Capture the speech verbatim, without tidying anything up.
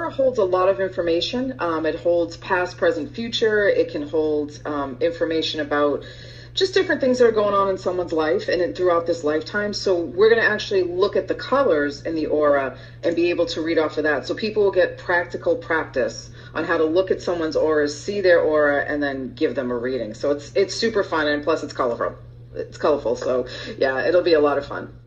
aura holds a lot of information. Um, it holds past, present, future. It can hold um, information about just different things that are going on in someone's life and it, throughout this lifetime. So we're going to actually look at the colors in the aura and be able to read off of that. So people will get practical practice on how to look at someone's auras, see their aura, and then give them a reading. So it's it's super fun, and plus it's colorful. It's colorful. So yeah, it'll be a lot of fun.